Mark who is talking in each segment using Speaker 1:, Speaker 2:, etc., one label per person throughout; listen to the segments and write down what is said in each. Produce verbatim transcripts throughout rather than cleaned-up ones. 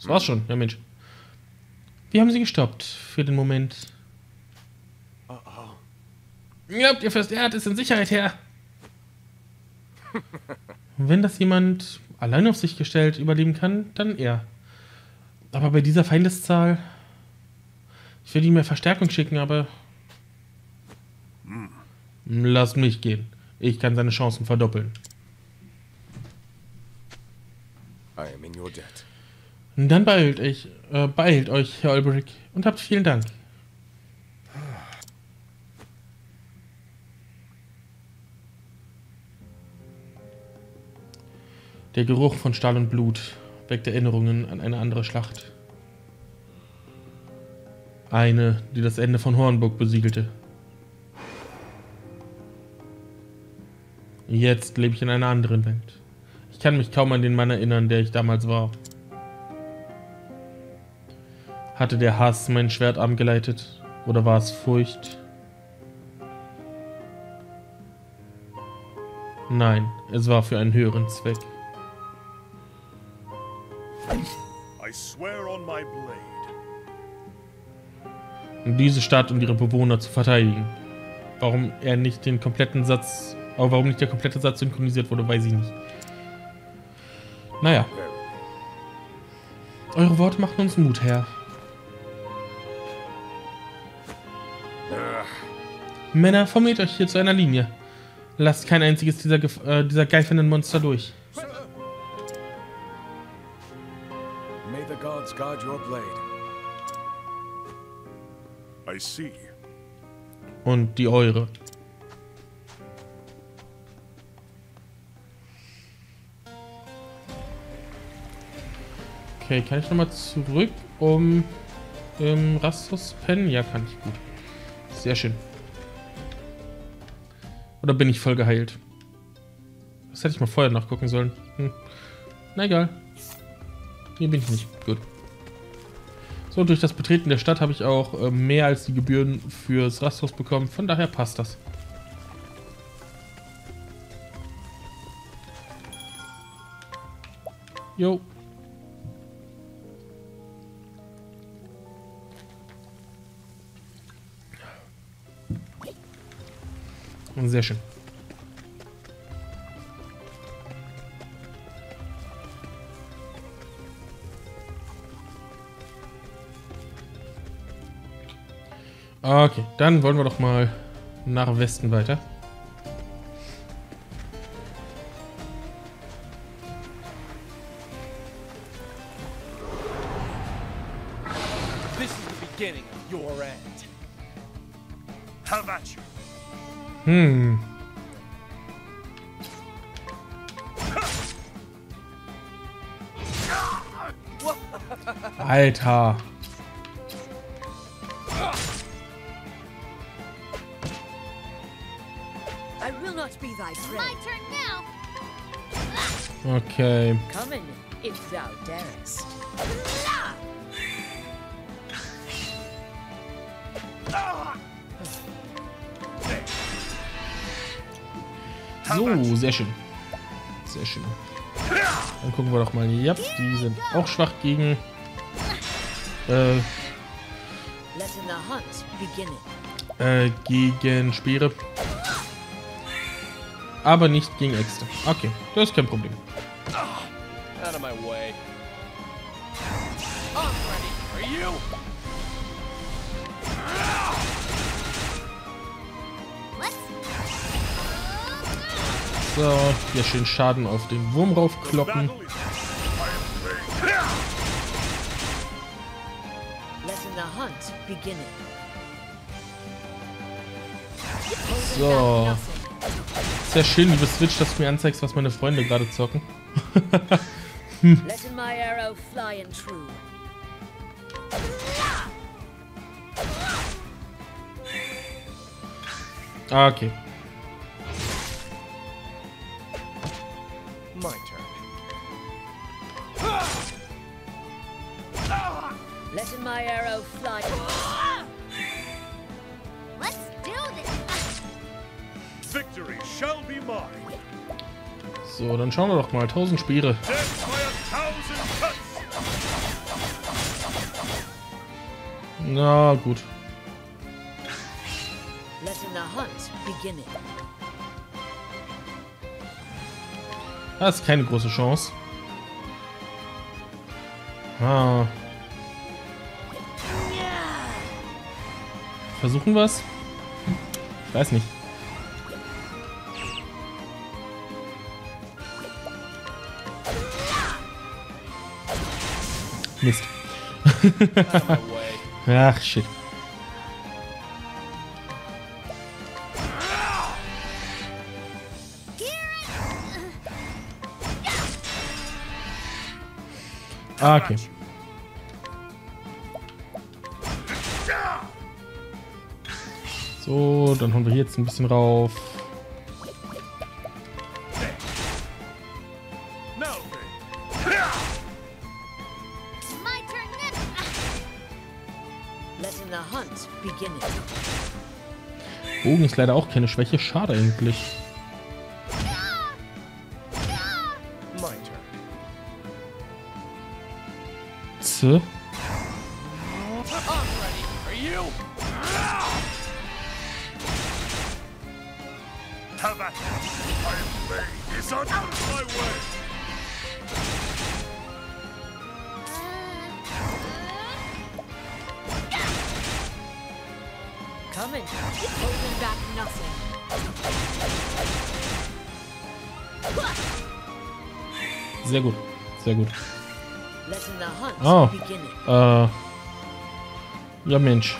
Speaker 1: Das war's schon, ja Mensch. Wir haben sie gestoppt für den Moment.
Speaker 2: Oh oh.
Speaker 1: Glaubt ihr, Fürst Erd ist in Sicherheit, Herr? Wenn das jemand allein auf sich gestellt überleben kann, dann er. Aber bei dieser Feindeszahl... Ich will ihm mehr Verstärkung schicken, aber...
Speaker 2: Hm.
Speaker 1: Lass mich gehen. Ich kann seine Chancen verdoppeln.
Speaker 2: I am in your debt.
Speaker 1: Dann beeilt euch, äh, beeilt euch, Herr Olbrich, und habt vielen Dank. Der Geruch von Stahl und Blut weckt Erinnerungen an eine andere Schlacht. Eine, die das Ende von Hornburg besiegelte. Jetzt lebe ich in einer anderen Welt. Ich kann mich kaum an den Mann erinnern, der ich damals war. Hatte der Hass mein Schwertarm geleitet? Oder war es Furcht? Nein, es war für einen höheren Zweck.
Speaker 2: I swear on my blade.
Speaker 1: Um diese Stadt und ihre Bewohner zu verteidigen. Warum er nicht den kompletten Satz, aber warum nicht der komplette Satz synchronisiert wurde, weiß ich nicht. Naja. Eure Worte machen uns Mut, Herr. Männer, formiert euch hier zu einer Linie. Lasst kein einziges dieser, äh, dieser geifernden Monster durch.
Speaker 2: May the gods guard your blade. I see.
Speaker 1: Und die eure. Okay, kann ich nochmal zurück, um im Rastus pennen? Ja, kann ich. Gut. Sehr schön. Oder bin ich voll geheilt? Das hätte ich mal vorher nachgucken sollen. Hm. Na egal. Hier bin ich nicht. Gut. So, durch das Betreten der Stadt habe ich auch äh, mehr als die Gebühren fürs Rasthaus bekommen. Von daher passt das. Jo. Sehr schön. Okay, dann wollen wir doch mal nach Westen weiter.
Speaker 3: This is the beginning of your end.
Speaker 2: How about you?
Speaker 1: Hm. Alter.
Speaker 4: I will not be thy prey.
Speaker 5: My turn now.
Speaker 1: Okay.
Speaker 4: Come in, if thou darest.
Speaker 1: So, sehr schön. Sehr schön. Dann gucken wir doch mal. Ja, die sind auch schwach gegen... Äh,
Speaker 4: Let in the hunt begin.
Speaker 1: äh, gegen Speere. Aber nicht gegen Äxte. Okay, das ist kein Problem.
Speaker 3: Out of my way. I'm ready. Are you?
Speaker 1: So, hier schön Schaden auf den Wurm raufkloppen.
Speaker 2: Battle is-
Speaker 4: Let in the hunt begin.
Speaker 1: So. Sehr schön, liebe Switch, dass du mir anzeigst, was meine Freunde gerade zocken.
Speaker 4: Let in my arrow fly and true.
Speaker 1: Okay.
Speaker 3: My turn.
Speaker 4: Let in my arrow fly.
Speaker 5: Let's do this.
Speaker 2: Victory shall be mine.
Speaker 1: So, dann schauen wir doch mal. tausend Speere.
Speaker 2: Death by a thousand cuts.
Speaker 1: Na gut.
Speaker 4: Letting the hunt begin.
Speaker 1: Das ist keine große Chance. Ah. Versuchen wir es? Ich weiß nicht. Mist.
Speaker 3: Out of my way.
Speaker 1: Ach, shit. Ah, okay. So, dann hauen wir hier jetzt ein bisschen rauf.
Speaker 2: No.
Speaker 5: My turn next.
Speaker 4: Letting the hunt begin.
Speaker 1: Bogen ist leider auch keine Schwäche. Schade eigentlich.
Speaker 2: My turn.
Speaker 1: Z.
Speaker 3: I'm ready. Are you?
Speaker 2: Have at it. My blade is on out of my way.
Speaker 4: Coming. Holding back nothing.
Speaker 1: Sehr gut. Sehr gut.
Speaker 4: Letting the hunt
Speaker 1: Oh.
Speaker 4: begin.
Speaker 1: Äh. Ja, Mensch.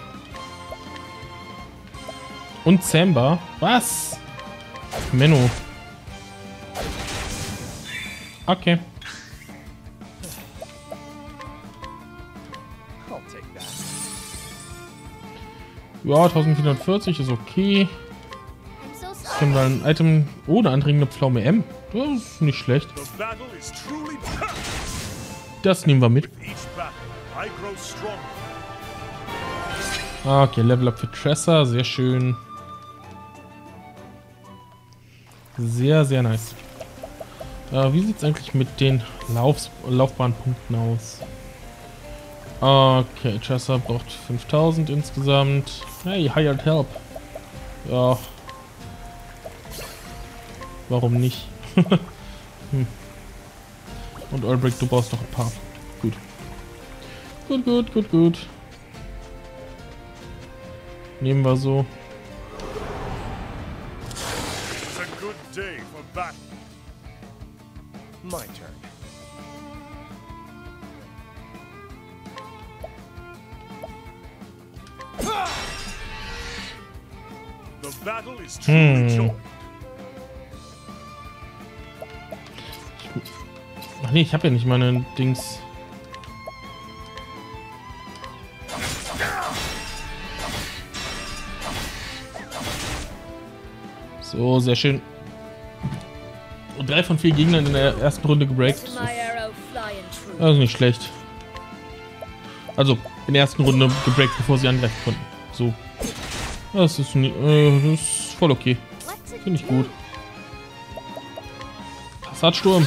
Speaker 1: Und Samba? Was? Menno. Okay.
Speaker 3: I'll take that.
Speaker 1: Ja, vierzehnhundertvierzig ist okay.
Speaker 5: I'm so sorry.
Speaker 1: Können wir ein Item ohne andringende Pflaume M? Das ist nicht schlecht.
Speaker 2: The battle is truly tough.
Speaker 1: Das nehmen wir mit.
Speaker 2: Each battle, I grow stronger.
Speaker 1: Ah, okay, Level Up für Tressa. Sehr schön. Sehr, sehr nice. Äh, wie sieht es eigentlich mit den Lauf Laufbahnpunkten aus? Okay, Tressa braucht fünftausend insgesamt. Hey, Hired Help. Ja. Warum nicht? hm. Und Ulbrich, du brauchst noch ein paar. Gut. Gut, gut, gut, gut. Nehmen wir so.
Speaker 2: It's a good day for battle.
Speaker 3: My turn.
Speaker 2: The battle is truly
Speaker 1: Hmm.
Speaker 2: joined.
Speaker 1: Ach nee, ich habe ja nicht meine Dings. So, sehr schön. Und drei von vier Gegnern in der ersten Runde gebreakt.
Speaker 4: Letting my arrow fly and true.
Speaker 1: Das ist nicht schlecht. Also, in der ersten Runde gebreakt, bevor sie angreifen konnten. So. Das ist, nie, äh, das ist voll okay.
Speaker 5: What's it
Speaker 1: Finde ich
Speaker 5: do?
Speaker 1: gut. Passatsturm.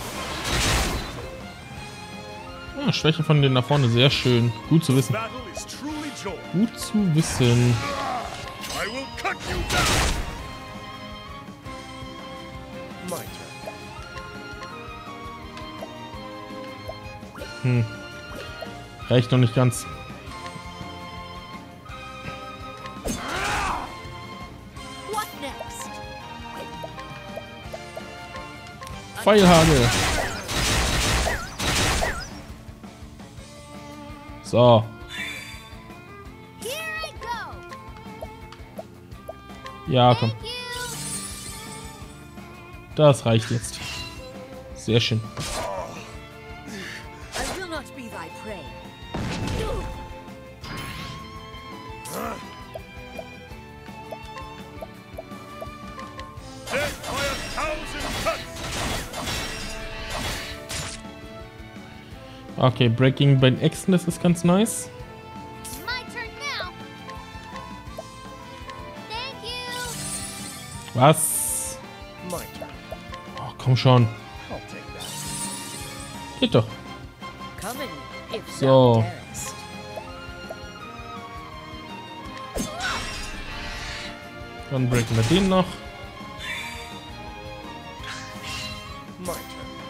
Speaker 1: Ah, Schwäche von denen nach vorne, sehr schön. Gut zu
Speaker 2: The
Speaker 1: wissen.
Speaker 2: battle is truly joined.
Speaker 1: Gut zu wissen.
Speaker 2: I will cut you down.
Speaker 3: My turn.
Speaker 1: Hm. Reicht noch nicht ganz.
Speaker 5: What next?
Speaker 1: Pfeilhagel. So.
Speaker 5: Here I go.
Speaker 1: Ja, komm.
Speaker 5: Thank you.
Speaker 1: Das reicht jetzt. Sehr schön.
Speaker 4: I will not be thy prey.
Speaker 2: Death by a thousand cuts.
Speaker 1: Okay, Breaking bei den Äxten, das ist ganz nice.
Speaker 5: My turn now. Thank you.
Speaker 1: Was?
Speaker 3: My turn.
Speaker 1: Oh, komm schon.
Speaker 3: I'll take that.
Speaker 1: Geht doch.
Speaker 4: Coming if
Speaker 1: So.
Speaker 4: thou darest.
Speaker 1: Dann breaken wir den noch.
Speaker 2: My turn.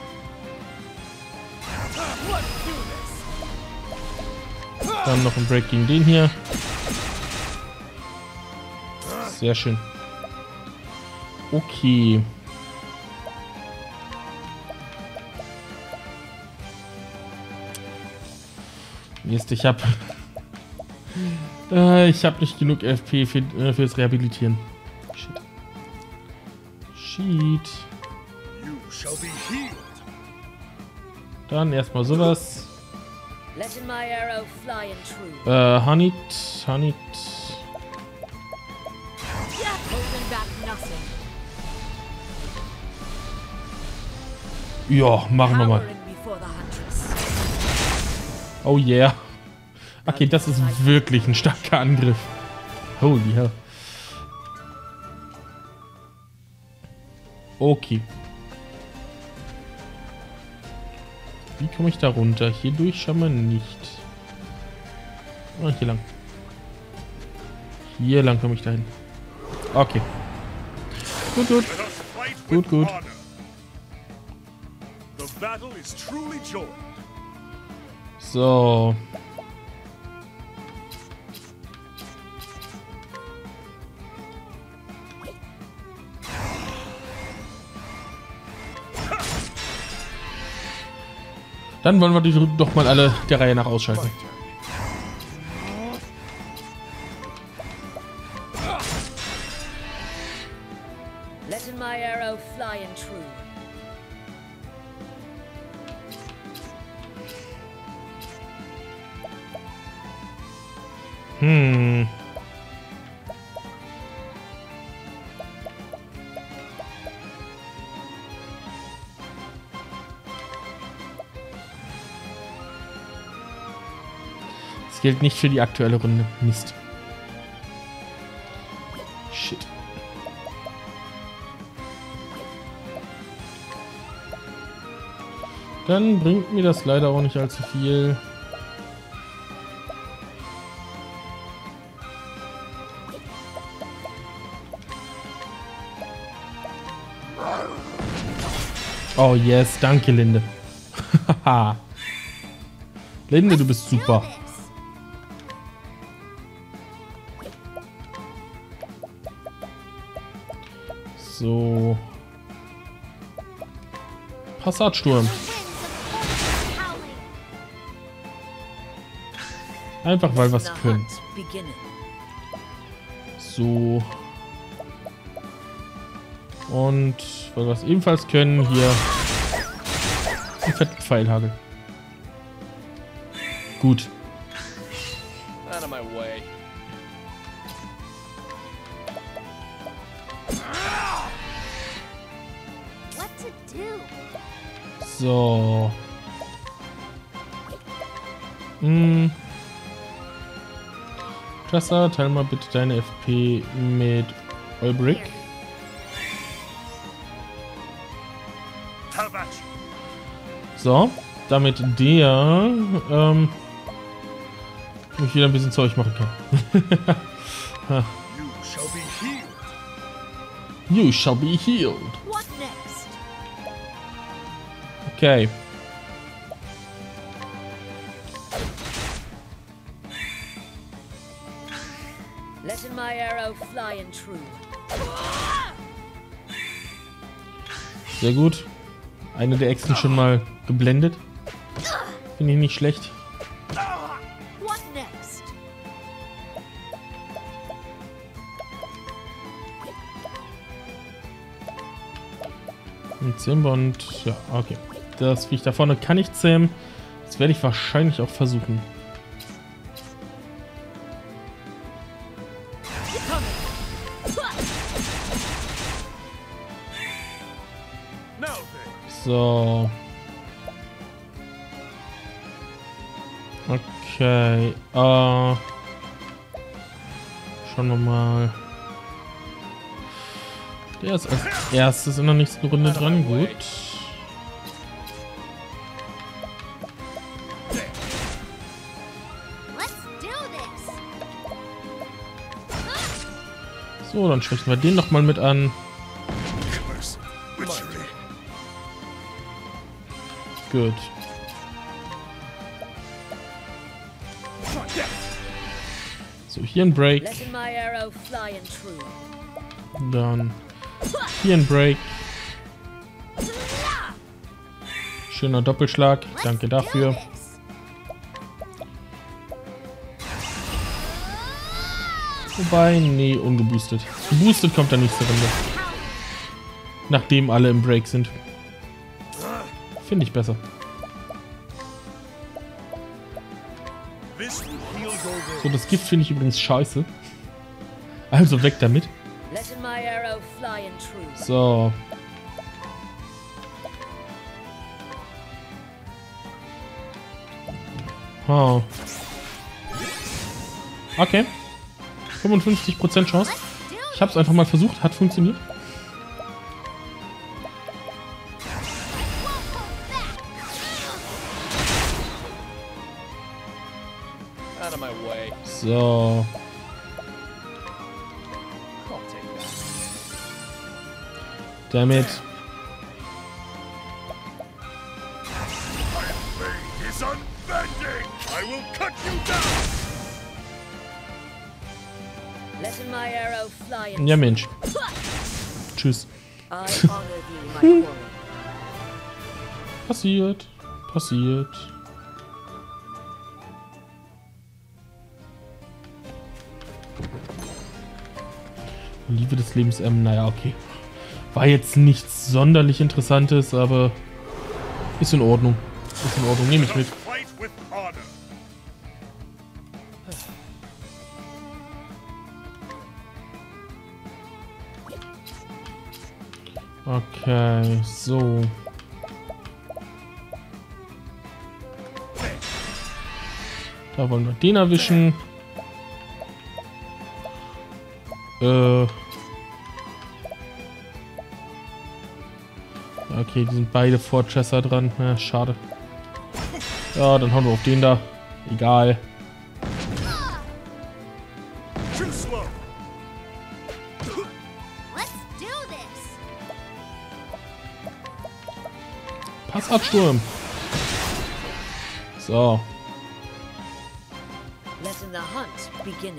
Speaker 1: Dann noch ein Break gegen den hier. Sehr schön. Okay. Mist, ich hab... äh, ich hab nicht genug F P für, äh, fürs Rehabilitieren. Shit. Shit.
Speaker 2: You shall be healed.
Speaker 1: Dann erstmal sowas.
Speaker 4: Letting my arrow fly and true.
Speaker 1: Äh, Hanit, Hanit.
Speaker 4: Holding back nothing.
Speaker 1: Ja, machen wir mal.
Speaker 4: Cowering before the huntress.
Speaker 1: Oh yeah. Okay, das ist wirklich ein starker Angriff. Holy hell. Okay. Wie komme ich da runter? Hier durch schon mal nicht. Ah, hier lang. Hier lang komme ich dahin. Okay. Gut, gut.
Speaker 2: Let us fight with
Speaker 1: Gut, gut.
Speaker 2: honor. The battle is truly joined.
Speaker 1: So. Dann wollen wir die doch mal alle der Reihe nach ausschalten.
Speaker 4: Letting my arrow fly and true.
Speaker 1: Hm. Das gilt nicht für die aktuelle Runde. Mist. Shit. Dann bringt mir das leider auch nicht allzu viel. Oh yes, danke Linde. Haha. Linde, du bist super. So. Passatsturm. Einfach weil wir es
Speaker 4: The
Speaker 1: können.
Speaker 4: hunt beginning.
Speaker 1: So. Und weil wir es ebenfalls können, hier einen fetten Pfeilhagel. Gut.
Speaker 3: Out of my way.
Speaker 5: What to do?
Speaker 1: So. Hm. Tressa, teil mal bitte deine F P mit Olbrick.
Speaker 2: Tavachi.
Speaker 1: So, damit der ähm, mich wieder ein bisschen Zeug machen kann.
Speaker 2: You shall be healed.
Speaker 1: You shall be healed.
Speaker 5: What next?
Speaker 1: Okay.
Speaker 4: Letting my arrow fly and true.
Speaker 1: Sehr gut. Eine der Echsen schon mal geblendet. Finde ich nicht schlecht.
Speaker 5: What next?
Speaker 1: Und Zimmer und ja, okay. Das Viech da vorne kann ich zähmen. Das werde ich wahrscheinlich auch versuchen.
Speaker 2: Now then.
Speaker 1: So. Okay. Äh. Schauen wir mal. Der ist als erstes in der nächsten Runde dran. Gut.
Speaker 5: Let's do this.
Speaker 1: So, dann schwächen wir den nochmal mit an. Gut. So, hier ein Break.
Speaker 4: Letting my arrow fly and true.
Speaker 1: Dann hier ein Break. Schöner Doppelschlag. Danke dafür. Wobei, nee, ungeboostet. Geboostet kommt dann nächste Runde. Nachdem alle im Break sind. Finde ich besser. So, das Gift finde ich übrigens scheiße. Also weg damit.
Speaker 4: Letting my arrow fly and true.
Speaker 1: So. Oh. Okay. fünfundfünfzig Prozent Chance. Ich habe es einfach mal versucht, hat funktioniert.
Speaker 3: Out of my way.
Speaker 1: So.
Speaker 3: I'll take that.
Speaker 1: Damit.
Speaker 2: Is unbending! I will cut you down!
Speaker 4: Letting my arrow fly and
Speaker 1: Ja, Mensch. Tschüss.
Speaker 4: I honor thee, my quarry.
Speaker 1: Passiert. Passiert. Liebe des Lebens, ähm, naja, okay. War jetzt nichts sonderlich Interessantes, aber ist in Ordnung. Ist in Ordnung, nehme ich mit.
Speaker 2: Fight with honor!
Speaker 1: Okay, so. Da wollen wir den erwischen. Äh. Okay, die sind beide vor Chesser dran. Ja, schade. Ja, dann hauen wir auf den da. Egal.
Speaker 2: Too slow!
Speaker 5: Let's do this.
Speaker 1: Passabsturm. So.
Speaker 4: Letting the hunt begin.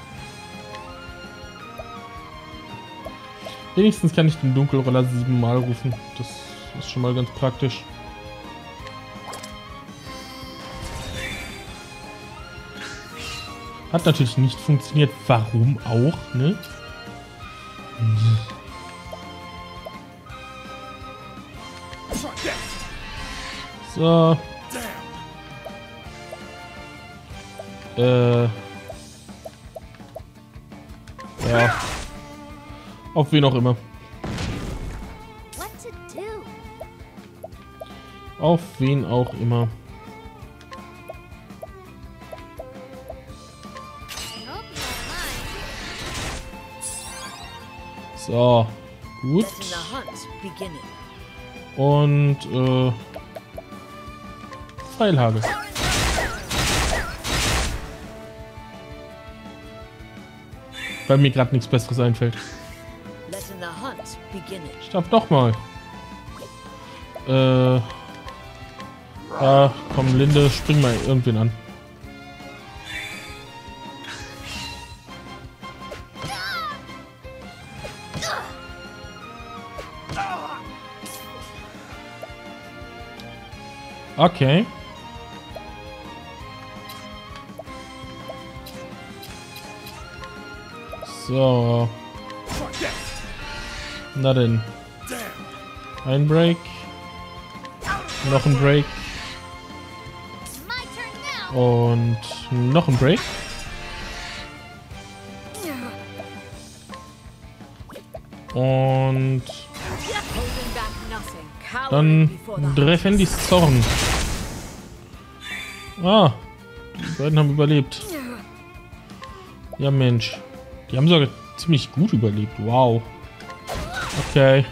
Speaker 1: Wenigstens kann ich den Dunkelroller siebenmal rufen. Das ist schon mal ganz praktisch. Hat natürlich nicht funktioniert. Warum auch, ne? So. Äh. Ja. Auf wen auch immer.
Speaker 5: What to do?
Speaker 1: Auf wen auch immer.
Speaker 5: Hope you don't mind.
Speaker 1: So. Gut.
Speaker 4: Letting the hunt begin.
Speaker 1: Und, äh. Pfeilhagel. Weil mir gerade nichts Besseres einfällt.
Speaker 4: Letting the hunt begin.
Speaker 1: Ich darf doch mal. Äh. Ja, komm, Linde, spring mal irgendwen an. Okay. So. Na denn. Ein Break. Noch ein Break.
Speaker 5: My turn now.
Speaker 1: Und noch ein Break. Und
Speaker 4: Holding back nothing. Cowering
Speaker 1: dann
Speaker 4: before the
Speaker 1: Drefendis Zorn. Ah, die beiden haben überlebt. Ja, Mensch. Die haben sogar ziemlich gut überlebt. Wow. Okay.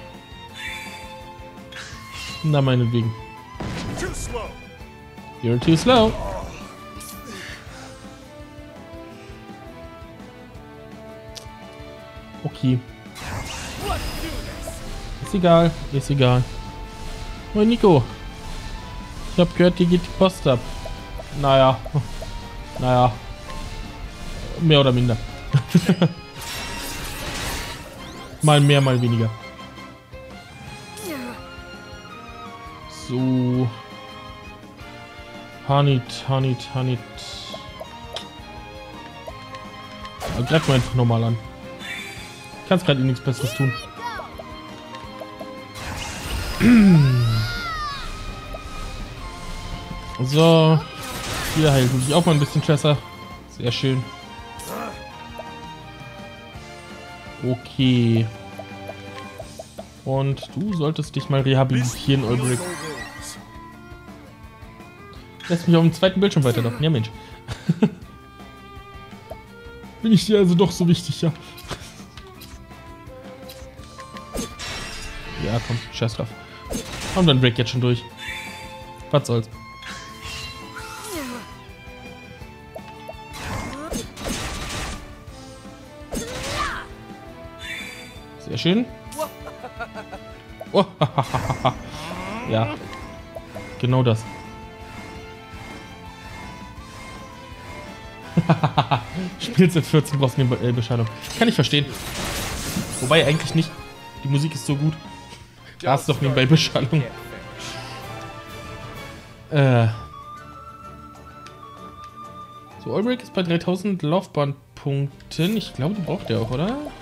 Speaker 1: Na, meinetwegen.
Speaker 2: Too slow!
Speaker 1: You're too slow. Okay. Ist egal, ist egal. Moin Nico. Ich hab gehört, dir geht die Post ab. Naja. Naja. Mehr oder minder. Mal mehr, mal weniger. So. Hanit, Hanit, Hanit. Ja, greif mal einfach nochmal an. Kannst gerade eh nichts Besseres tun. So. Hier heilt sich auch mal ein bisschen besser. Sehr schön. Okay. Und du solltest dich mal rehabilitieren, Ulbrich. Lässt mich auf dem zweiten Bildschirm weiterlaufen. Ja, Mensch. Bin ich dir also doch so wichtig, ja? Ja, komm, scheiß drauf. Haben wir den Break jetzt schon durch. Was soll's. Sehr schön. Oh, ja, genau das. Spielst in vierzehn, brauchst du eine Be Bescheidung. Kann ich verstehen. Wobei eigentlich nicht. Die Musik ist so gut. Da hast du doch nebenbei Beschallung. Äh. So, Ulbrich ist bei dreitausend Laufbahnpunkten. Ich glaube, die braucht der auch, oder?